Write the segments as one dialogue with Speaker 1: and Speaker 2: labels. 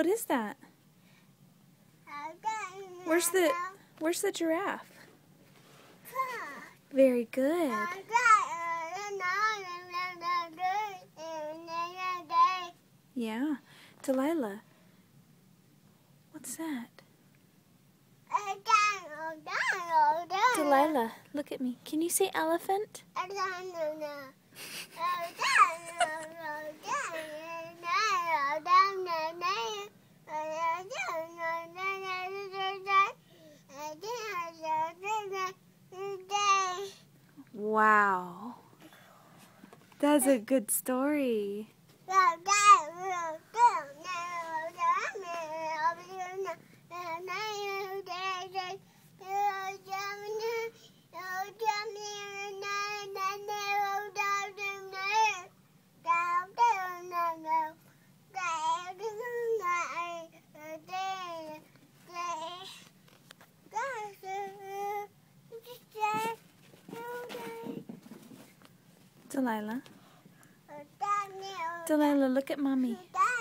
Speaker 1: What is that? Where's the giraffe? Very good. Yeah. Delilah, what's that? Delilah, look at me. Can you say elephant? Wow. That's a good story. Delilah. Delilah, look at Mommy.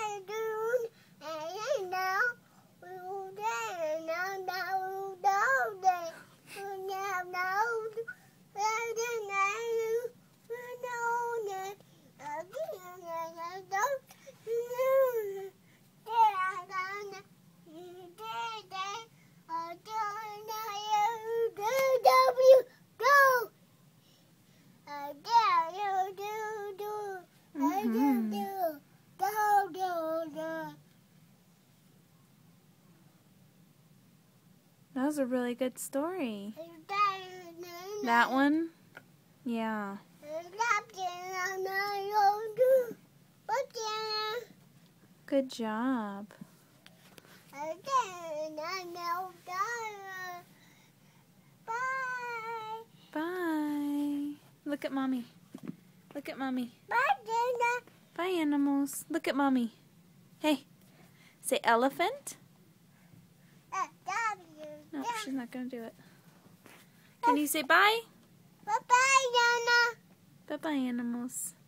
Speaker 1: That was a really good story. That one? Yeah. Good job. Bye. Look at Mommy. Look at Mommy. Bye, animals. Look at Mommy. Hey. Say elephant. No, she's not going to do it. Can you say bye?
Speaker 2: Bye-bye, Nana.
Speaker 1: Bye-bye, animals.